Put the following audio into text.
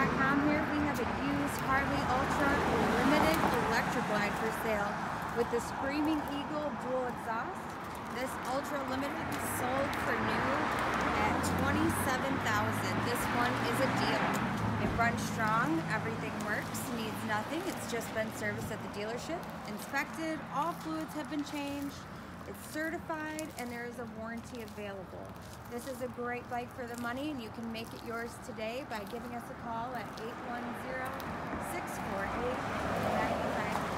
HarleyAuto.com here. We have a used Harley Ultra Limited Electra Glide for sale with the Screaming Eagle dual exhaust. This Ultra Limited sold for new at $27,000. This one is a deal. It runs strong, everything works, needs nothing. It's just been serviced at the dealership, inspected, all fluids have been changed. It's certified and there is a warranty available. This is a great bike for the money and you can make it yours today by giving us a call at 810-648-9500.